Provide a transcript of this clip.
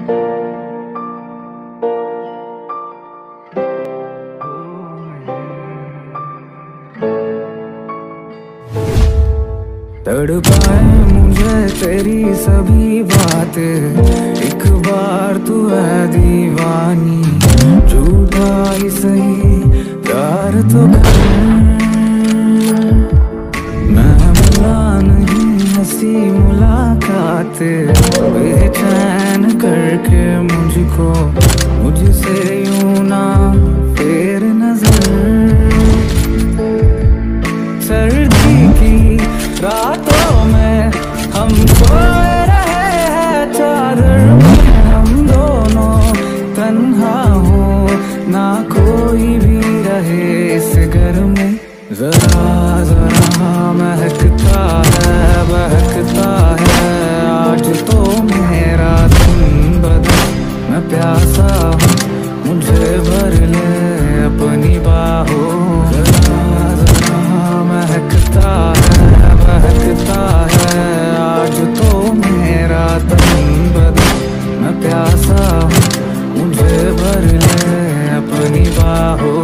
तड़पाए मुझे तेरी सभी बातें, एक बार तू है दीवानी, झूठा ही सही प्यार तो कर। मैं मिला नहीं हंसी मुलाकात, बेचैन करके मुझको मुझसे यूं ना फेर नजर। सर्दी की रातों में हम सोए रहे हैं चादर में, हम दोनों तन्हा हो ना कोई भी रहे इस घर में। जरा जरा महकता है बहकता है आज तो मेरा दिन बदल। मैं प्यासा हूँ मुझे भर ले अपनी बाहों। जरा जरा महकता है बहकता है आज तो मेरा दिन बदल। मैं प्यासा हूँ मुझे भर ले अपनी बाहों।